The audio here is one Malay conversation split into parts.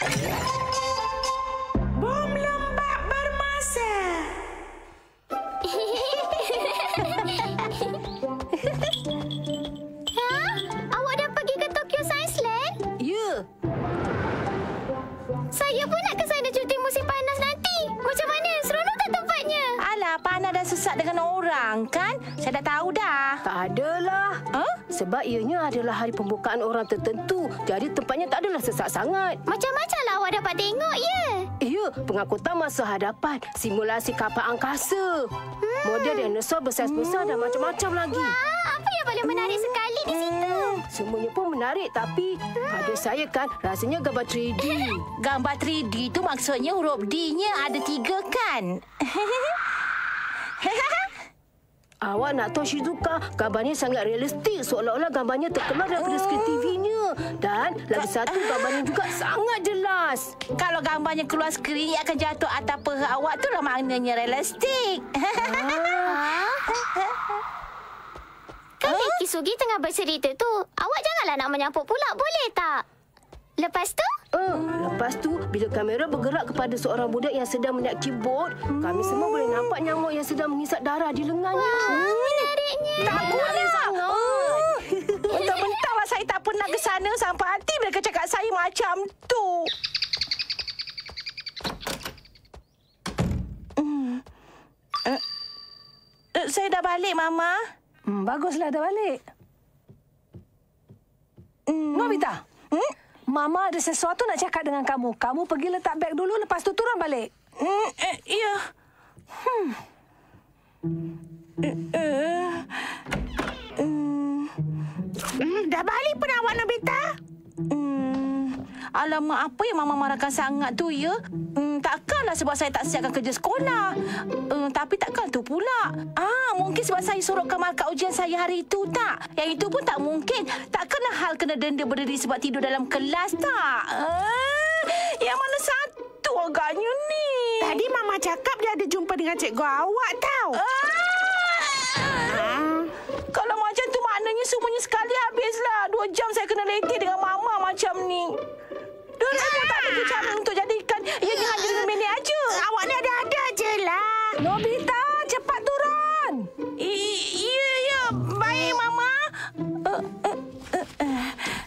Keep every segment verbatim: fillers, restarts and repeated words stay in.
Bom lembap bermasa. Ha? Awak dah pergi ke Tokyo Science Land? Ya. Saya pun nak ke sana cuti musim panas nanti. Macam mana? Seronok tak tempatnya? Alah, panas dan sesak dengan orang, kan? Saya dah tahu dah. Tak adalah. Huh? Sebab ianya adalah hari pembukaan orang tertentu. Jadi tempatnya tak adalah sesak sangat. Macam-macam lah awak dapat tengok, ya? Ya, pengangkutan masa hadapan, simulasi kapal angkasa, hmm. model dinosaur besar-besar dan macam-macam lagi. Wah, apa yang paling menarik hmm. sekali di situ? Semuanya pun menarik, tapi hmm. pada saya kan rasanya gambar tiga D. Gambar tiga D tu maksudnya huruf D-nya ada tiga, kan? Awak nak tahu, Shizuka, gambarnya sangat realistik, seolah-olah gambarnya terkeluar daripada skrin T V-nya. Dan lagi satu, gambarnya juga sangat jelas. Kalau gambarnya keluar skrin, ia akan jatuh atas peha awak, tu lah maknanya realistik. Ah. Kan huh? Kisugi tengah bercerita tu. Awak janganlah nak menyampuk pula, boleh tak? Lepas tu? Uh, lepas tu, bila kamera bergerak kepada seorang budak yang sedang menyak keyboard, hmm. kami semua boleh nampak nyamuk yang sedang mengisap darah di lengannya. Wah, menariknya. Tak guna sangat. Oh. Mentang-mentanglah saya tak pernah ke sana sampai hati mereka cakap saya macam tu. Hmm. Uh, uh, saya dah balik, Mama. Hmm, baguslah dah balik. Hmm. Nobita. Hmm? Mama ada sesuatu nak cakap dengan kamu. Kamu pergi letak beg dulu, lepas tu turun balik. Hmm, eh, ya. Hmm. Uh, uh, um. Hmm, dah balik pun awak, Nobita? Hmm. Alamak, apa yang Mama marahkan sangat tu, ya? Hmm, takkanlah sebab saya tak siapkan kerja sekolah. Hmm, tapi takkan tu pula. Ah, mungkin sebab saya sorokkan markah ujian saya hari itu, tak? Yang itu pun tak mungkin. Takkanlah hal kena denda berdiri sebab tidur dalam kelas, tak? Ah, yang mana satu agaknya ni? Tadi Mama cakap dia ada jumpa dengan cikgu awak, tau. Ah. Ah. Kalau macam tu maknanya semuanya sekali habislah. Dua jam saya kena letih dengan Mama macam ni. Doraemon tak ada cara untuk jadikan ianya hanya lima minit aja. Awak ni ada-ada je lah. Nobita, cepat turun. Iya, ya. Baik, Mama. Uh, uh, uh, uh.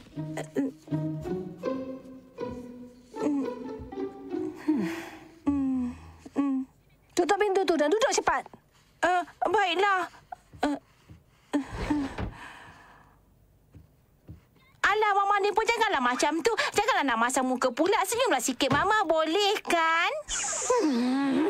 Tutup pintu tu dan duduk cepat. Uh, baiklah. Uh, uh. Alah, Mama ni pun janganlah macam tu. Janganlah nak masam muka pula. Senyumlah sikit, Mama. Boleh, kan? Hmm.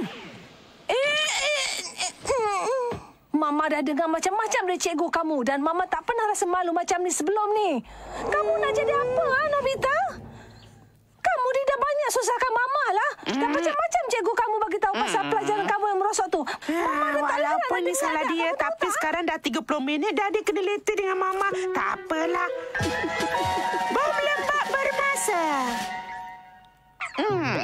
Mama dah dengar macam-macam dari cikgu kamu dan Mama tak pernah rasa malu macam ni sebelum ni. Kamu nak jadi apa, ha, Nobita? Kamu ni dah banyak susahkan Mama lah. Dan macam-macam cikgu kamu bagi tahu pasal pelajaran kamu yang merosot tu. Mama dah tak Walaupun ni salah dia, tapi sekarang dah tiga puluh minit dah dia kena letih dengan Mama. Tak apalah. Bom lembap bermasa. Hmm.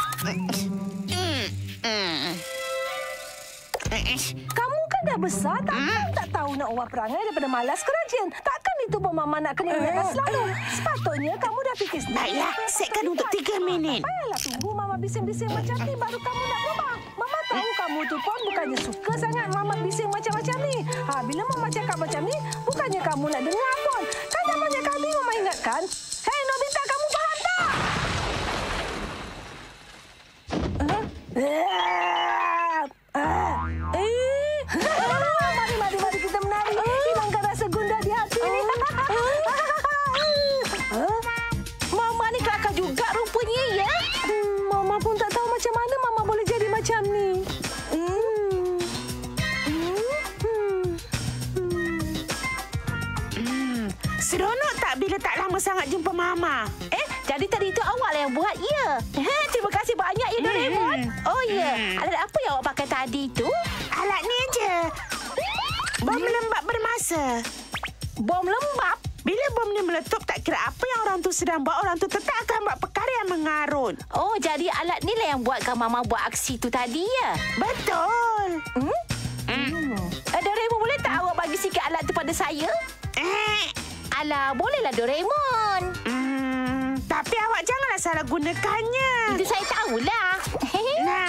Kamu kan dah besar, takkan tak tahu nak ubat perangai daripada malas ke rajin. Takkan itu pun Mama nak kena ingatkan selalu. Sepatutnya kamu dah fikir sendiri. Baiklah, setkan untuk tiga minit. Payahlah tunggu Mama bising-bising macam ni baru kamu nak berubah. Mama tahu kamu tu pun bukannya suka sangat Mama bising macam-macam ni. Ha, bila Mama cakap macam ni, bukannya kamu nak dengar pun. Kan dah banyak kali Mama ingatkan. Hei Nobita, kamu faham tak? Huh? Mari, mari, mari kita menari. Hilangkan rasa gundah di hati ni. Mama ni kelakar juga rupanya, ya? Hmm, Mama pun tak tahu macam mana Mama boleh jadi macam ni. Hmm. Hmm. Hmm. Seronok tak bila tak lama sangat jumpa Mama? Eh, jadi tadi itu awak yang buat, ya? Terima kasih banyak, ya, Doraemon. Hmm. Oh, ya. Hmm. Alat apa yang awak pakai tadi tu? Alat ni je. Bom lembap bermasa. Bom lembap? Bila bom ni meletup, tak kira apa yang orang tu sedang buat, orang tu tetap akan buat perkara yang mengarut. Oh, jadi alat ni lah yang buatkan Mama buat aksi tu tadi, ya? Betul. Hmm? Hmm. Eh, Doraemon, boleh tak awak bagi sikit alat tu pada saya? Eh. Alah, bolehlah, Doraemon. Hmm, tak Tapi awak janganlah salah gunakannya. Itu saya tahulah. Nah.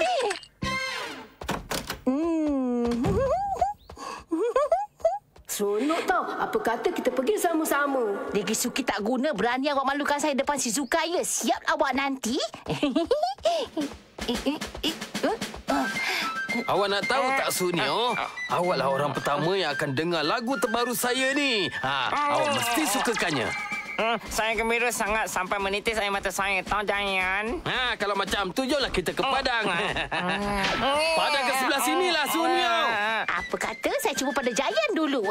Hmm. Seronok tau. Apa kata kita pergi sama-sama? Degi Suki tak guna berani awak malukan saya depan Shizuka ya. Siap awak nanti. Awak nak tahu tak, Sunyo? Awaklah orang pertama yang akan dengar lagu terbaru saya ni. Ha, awak mesti sukakannya. Hmm, saya gembira sangat sampai menitis air mata saya. Tahu jangan? Ha, kalau macam tu, jomlah kita ke Padang. Padang ke sebelah sinilah, Sunyo. Apa kata saya cuba pada Giant dulu.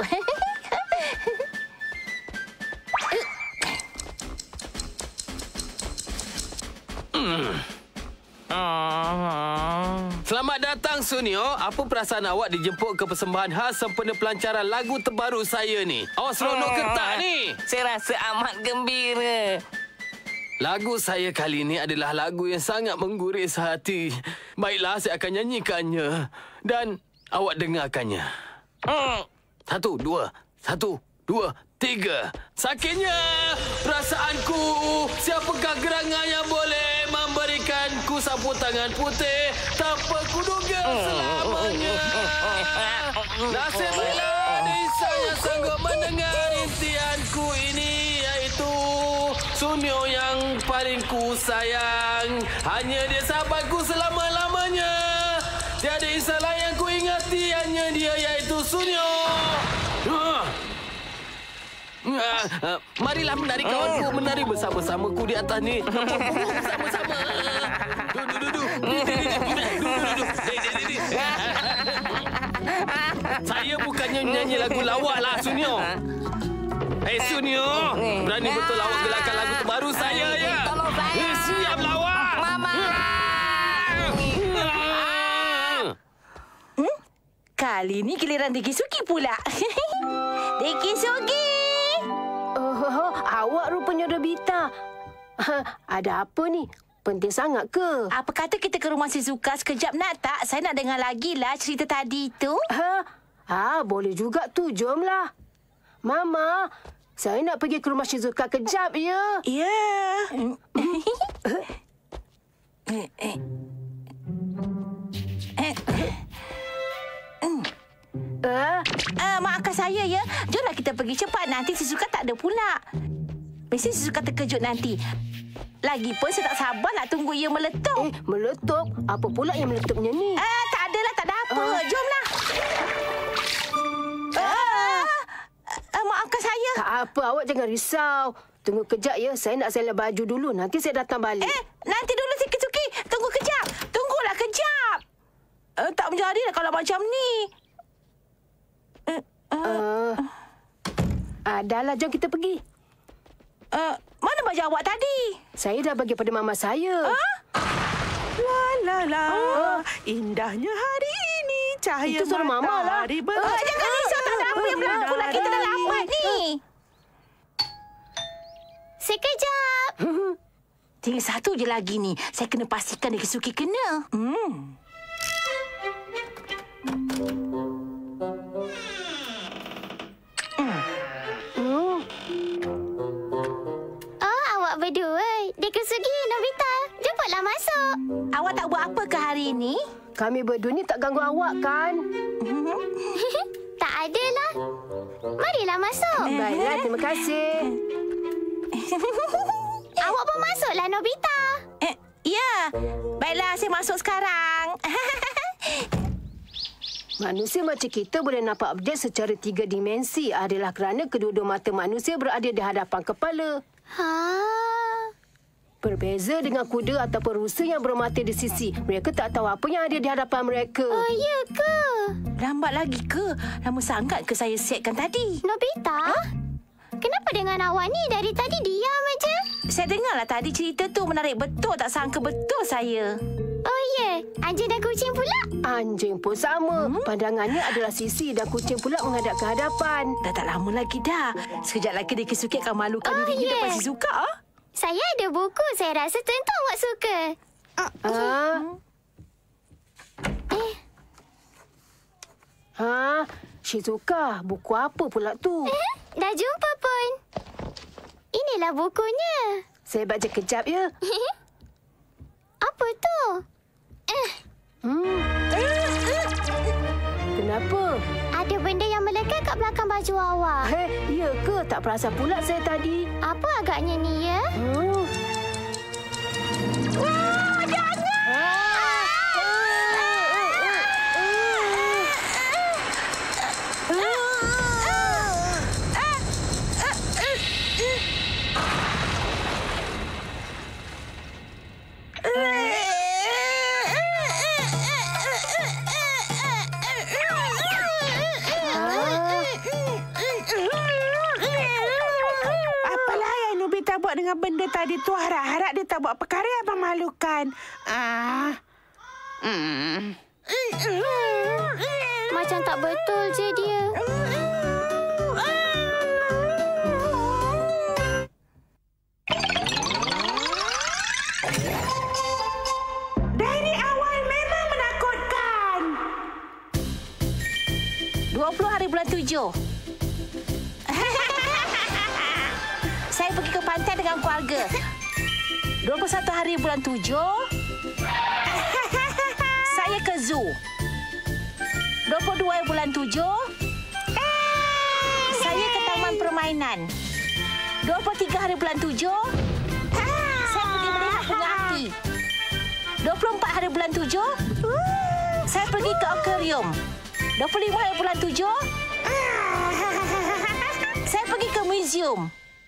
Selamat datang, Sunyo. Apa perasaan awak dijemput ke persembahan khas sempena pelancaran lagu terbaru saya ni? Awak seronok ke tak ni? Saya rasa amat gembira. Lagu saya kali ini adalah lagu yang sangat mengguris hati. Baiklah, saya akan nyanyikannya. Dan awak dengarkannya. Satu, dua. Satu, dua, tiga. Sakitnya perasaanku. Siapakah gerangan yang boleh memberikanku sapu tangan putih tanpa kuduga selamanya? Nasib baiklah Nisa yang sanggup mendengar intianku ini, iaitu Sunyo yang paling ku sayang. Hanya dia sahabatku selama-lamanya. Tiada insan lain yang ku ingati, hanya dia, iaitu Sunyo. Uh. Uh, uh, marilah menari kawanku, menari bersama-samaku di atas ni. Bersama-sama. Duduk, duduk. Saya bukannya menyanyi lagu lawak lah, Sunyo. Eh, Sunyo, berani betul awak gelakkan lagu terbaru saya, ya? Eh, siap lawak. Mama. Hmm? Kali ni giliran Degi Suki pula. Degi Suki. Oh, awak rupanya Nobita. Ada apa ni? Penting sangat ke? Apa kata kita ke rumah Shizuka sekejap nak tak? Saya nak dengar lagi lah cerita tadi tu. Ha? Ah, boleh juga tu. Jomlah. Mama, saya nak pergi ke rumah Shizuka kejap, ya? Ya. Uh, Uh, maafkan saya ya. Jomlah kita pergi cepat. Nanti Shizuka tak ada pula. Mesti Shizuka terkejut nanti. Lagipun saya tak sabar nak tunggu ia meletup. eh, meletup? Apa pula yang meletupnya ni? Ah, tak adalah, tak ada apa. Ah. Jomlah. Ah, ah, maafkan saya. Tak apa, awak jangan risau. Tunggu kejap, ya. Saya nak selah baju dulu. Nanti saya datang balik. Eh, nanti dulu Suki-Suki. Tunggu kejap. Tunggulah kejap. Uh, tak menjadilah kalau macam ni. Uh, uh, Uh, ah, dah lah, jom kita pergi. uh, mana baju awak tadi? Saya dah bagi pada mama saya. Ah? La la la. Indahnya hari ini. Cahaya Itu suara Mama lah. matahari Uh, ber- jangan risau, tak ada apa yang berlaku lah. Kita dah lambat ni. Sekejap. Tinggal satu je lagi ni. Saya kena pastikan Degi Suki kena. Hmm. Hmm. Oh, awak berdua. Deki Suki, Nobita. Cepatlah masuk. Awak tak buat apa ke hari ini? Kami berdua ni tak ganggu awak, kan? Tak adalah. Marilah masuk. Baiklah, terima kasih. Awak pun masuklah, Nobita. Eh, ya. Baiklah, saya masuk sekarang. Manusia macam kita boleh nampak objek secara tiga dimensi adalah kerana kedua-dua mata manusia berada di hadapan kepala. Ha. Berbeza dengan kuda ataupun rusa yang bermata di sisi. Mereka tak tahu apa yang ada di hadapan mereka. Oh, ya ke? Lambat lagi ke? Lama sangat ke saya siapkan tadi? Nobita? Kenapa dengan awak ni dari tadi diam aja? Saya dengarlah tadi cerita tu menarik betul. Tak sangka betul saya. Oh, ya. Anjing dan kucing pula? Anjing pun sama. Hmm? Pandangannya adalah sisi dan kucing pula menghadap ke hadapan. Dah tak lama lagi dah. Sekejap lagi Deki Suki akan malukan Oh, dirinya ya. depan Shizuka. Ah? Saya ada buku. Saya rasa tentu awak suka. Ha? Eh, Ha? Shizuka, buku apa pula tu? eh, dah jumpa pun. Inilah bukunya. Saya baca kejap ya. Apa tu? Eh, Hmm. Kenapa? ada benda yang melekat kat belakang baju awak. Hei, ya ke? Tak perasan pula saya tadi. Apa agaknya ni ya? Oh. Apalah yang Nobita buat dengan benda tadi tu? Harap-harap dia tak buat perkara yang memalukan. Ah. Hmm. Macam tak betul je dia. Dari awal memang menakutkan. dua puluh hari bulan tujuh. Saya pergi ke pantai dengan keluarga. dua puluh satu hari bulan tujuh. Saya ke zoo. dua puluh dua bulan tujuh. Saya ke taman permainan. dua puluh tiga hari bulan tujuh. Saya pergi melihat bunga hati. dua puluh empat hari bulan tujuh. Saya pergi ke akuarium. dua puluh lima hari bulan tujuh. Saya pergi ke museum.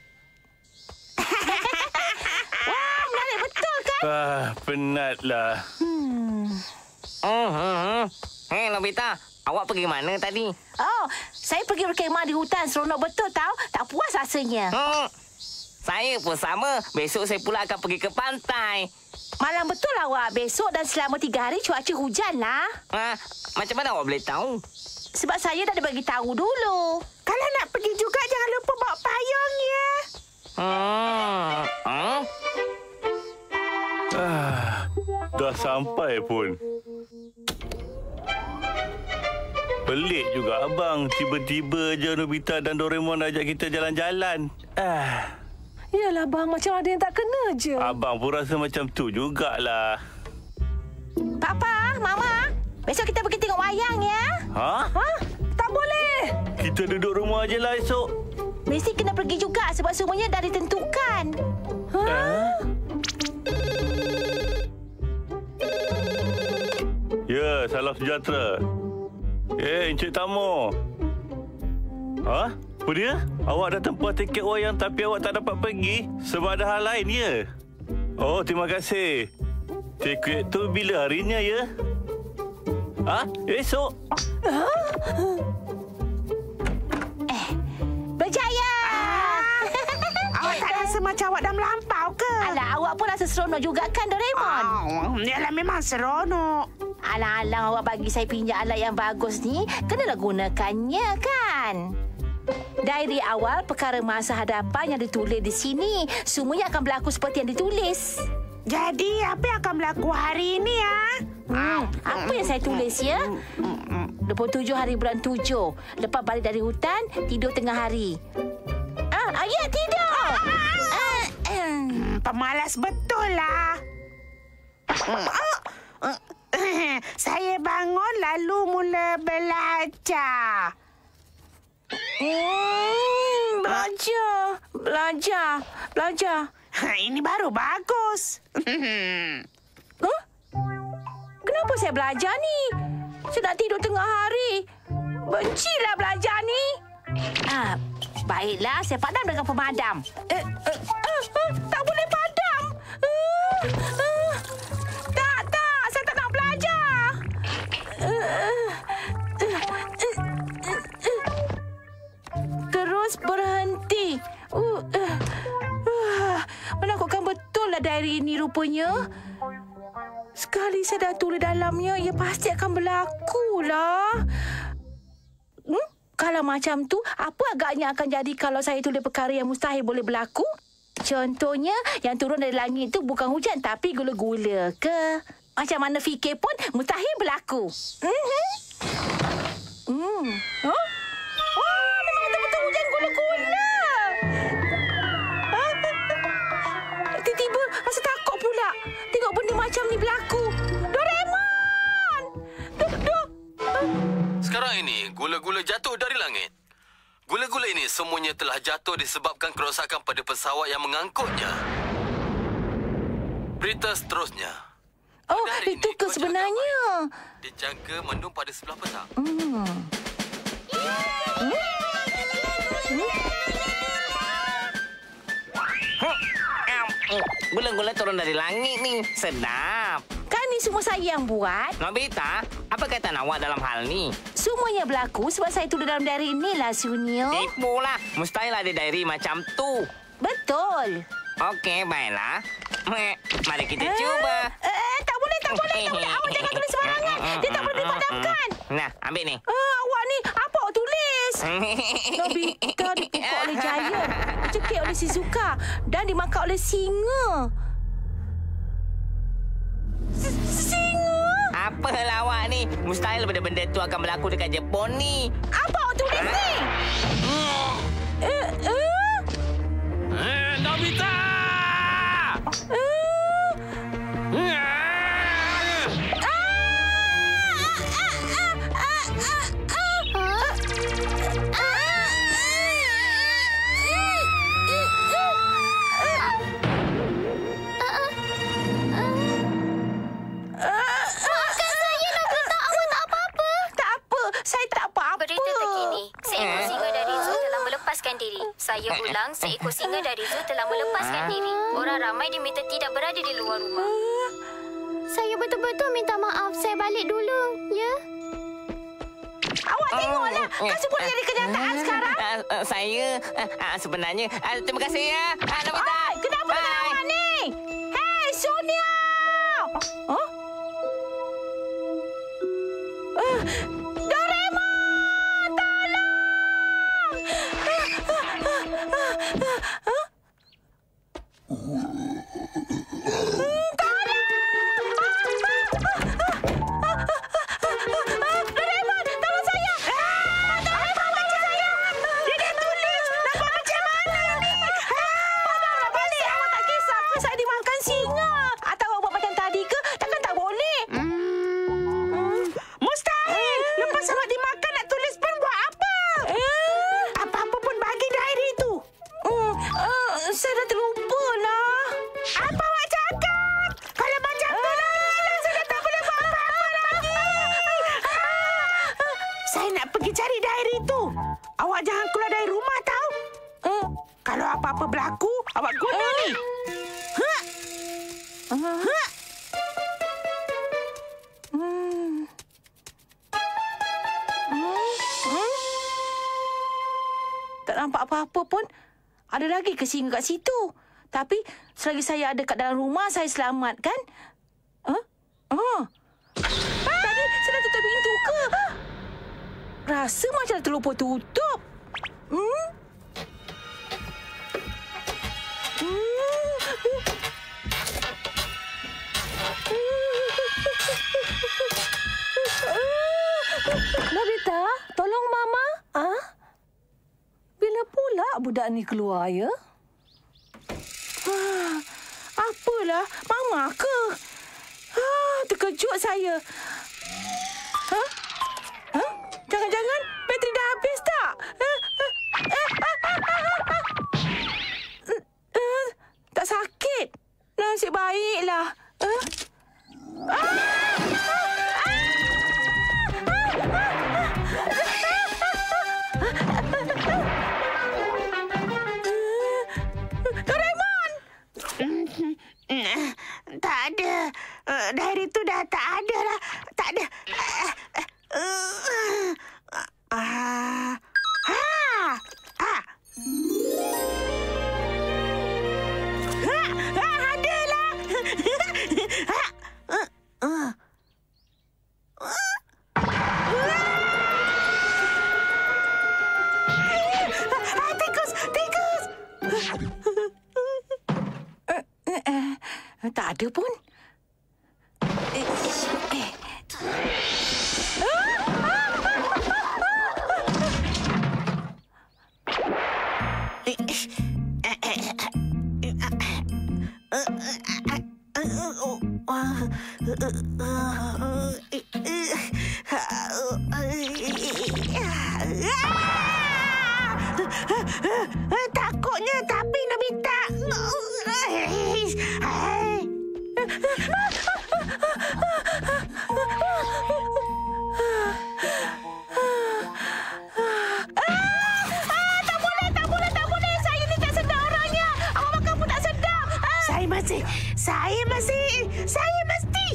Wah, menarik betul kan? Ah, penatlah. Hmm, hmm. Hei, Nobita. Awak pergi mana tadi? Oh, saya pergi berkemah di hutan. Seronok betul tahu. Tak puas rasanya. Hmm. Saya pun sama. Besok saya pula akan pergi ke pantai. Malam betul awak. Besok dan selama tiga hari cuaca hujan lah. Ah, macam mana awak boleh tahu? Sebab saya dah bagi tahu dulu. Kalau nak pergi juga, jangan lupa bawa payung ya. Hmm. Hmm? Ah, dah sampai pun. Pelik juga abang. Tiba-tiba je Nobita dan Doraemon ajak kita jalan-jalan. Ah. Yalah bang, macam ada yang tak kena je. Abang pun rasa macam tu jugalah. Papa, Mama, besok kita pergi tengok wayang ya. Ha? Ha? Tak boleh. Kita duduk rumah je lah esok. Mesti kena pergi juga sebab semuanya dah ditentukan. Ha? Eh? Ya, salam sejahtera. Eh, Encik Tamu. Ha? Apa dia? Awak dah tempah tiket wayang tapi awak tak dapat pergi sebab ada hal lain, ya? Oh, terima kasih. Tiket tu bila harinya, ya? Ha? Esok? Eh, berjaya! Awak tak rasa macam awak dah melampau ke? Alah, awak pun rasa seronok juga kan, Doraemon? Oh, yalah memang seronok. Alang-alang awak bagi saya pinjam alat yang bagus ni, kenalah gunakannya kan? Diary awal perkara masa hadapan yang ditulis di sini, semuanya akan berlaku seperti yang ditulis. Jadi, apa yang akan berlaku hari ini ya? Hmm, apa yang saya tulis ya? dua puluh tujuh hari bulan tujuh. Lepas balik dari hutan, tidur tengah hari. Ah, ayat tidur. Ah, Hmm, pemalas betul lah. Saya bangun lalu mula belajar. Hmm, belajar, belajar, belajar. Ini baru bagus. Huh? Kenapa saya belajar ni? Saya nak tidur tengah hari. Bencilah belajar ni. Ah, baiklah, saya padam dengan pemadam. Eh, eh, eh, eh, tak boleh padam. Uh, uh, tak, tak, saya tak nak belajar. Uh, uh, uh, uh, uh. Terus berhenti. Uh, uh, uh, menakutkan betul lah diary ini rupanya. Sekali saya dah tulis dalamnya, ia pasti akan berlaku lah. Hmm? Kalau macam tu, apa agaknya akan jadi kalau saya tulis perkara yang mustahil boleh berlaku? Contohnya, yang turun dari langit tu bukan hujan tapi gula-gula ke? Macam mana fikir pun mustahil berlaku. Mm-hmm. Hmm. Huh? Oh, memang betul-betul hujan gula-gula. macam ni berlaku? Doraemon! Do, do. Sekarang ini, gula-gula jatuh dari langit. Gula-gula ini semuanya telah jatuh disebabkan kerosakan pada pesawat yang mengangkutnya. Berita seterusnya. Oh, Dari itu ini, ke kau sebenarnya. jaga dijangka mendung pada sebelah petang. Hmm. Hmm? Gula-gula turun dari langit ni. Sedap. Kan ni semua saya yang buat. Nobita, apa kata awak dalam hal ni? Semuanya berlaku sebab saya tulis dalam diary inilah, Sunil. Tipulah. Mustahil ada diary macam tu. Betul. Okey, baiklah. Mari kita Eh, cuba. Eh, tak boleh, tak boleh, tak boleh. Awak jangan tulis sembarangan. Dia tak boleh dipadamkan. Nah, ambil ni. Ah, awak ni, apa awak tulis? Nobita dipukul oleh Giant, dicekik oleh Shizuka dan dimakan oleh singa. Singa? Apalah awak ni? Mustahil benda-benda tu akan berlaku dekat Jepun ni. Apa awak tulis ni? Eh, eh? Eh, Nobita! Eh? Diri. Saya ulang, seekor singa dari zoo telah melepaskan diri. Orang ramai diminta tidak berada di luar rumah. Saya betul-betul minta maaf. Saya balik dulu, ya? Awak tengoklah. Kan semua jadi kenyataan sekarang. Uh, uh, saya uh, uh, sebenarnya... Uh, terima kasih ya. Uh, Nobita. Ay, kenapa dengan awak ni? Hei, Sonia! Huh? Uh, Doraemon! Tolong! Huh? Apa-apa berlaku, awak guna uh. ni. Ha? Uh. Ha? Hmm. Hmm. Hmm. Tak nampak apa-apa pun. Ada lagi ke singa kat situ. Tapi selagi saya ada kat dalam rumah, saya selamat, kan? Huh? Oh. Tadi saya dah tutup pintu ke? Rasa macam dah terlupa tutup. Hmm? Nobita, tolong Mama. Ah? Bila pula budak ni keluar, ya? Ah, apalah, Mama ke? Ah, terkejut saya. Hah? Hah? Jangan-jangan bateri dah habis tak? Ah, ah, ah, ah, ah, ah, ah. Uh, tak sakit. Nasib baiklah. Uh. Ah! Doraemon! Tak ada. Uh, dari tu dah tak ada lah. Tak ada. Uh, uh, uh, uh, ha! Ha! Ha! Ha! Ada lah. Ha! Uh, uh. Ah, tikus! Tikus! Uh, uh, uh, tak ada pun. Eh, eh. Takutnya tapi Nobita. Saya masih, saya mesti.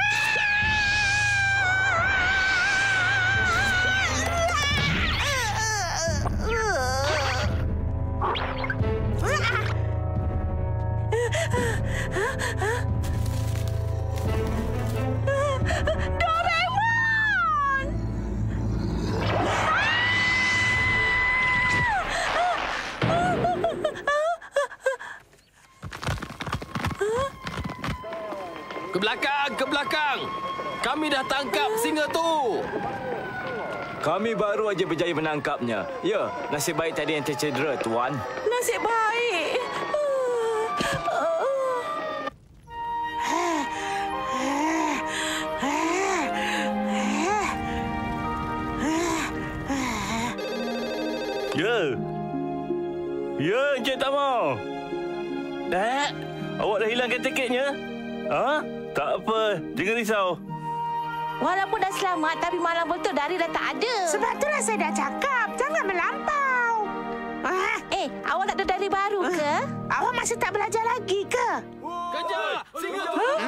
Ke belakang, ke belakang. Kami dah tangkap singa tu. Kami baru aja berjaya menangkapnya. Ya, nasib baik tadi yang tercedera, Tuan. Nasib baik. Ya. Ya, Encik Tama. Eh, awak dah hilangkan tiketnya? Ha? Tak apa, jangan risau. Walaupun dah selamat, tapi malam betul dari dah tak ada. Sebab itulah saya dah cakap, jangan melampau. Ah, Eh, awak nak ada dari baru ke? awak masih tak belajar lagi ke? Kejar! Singa tu!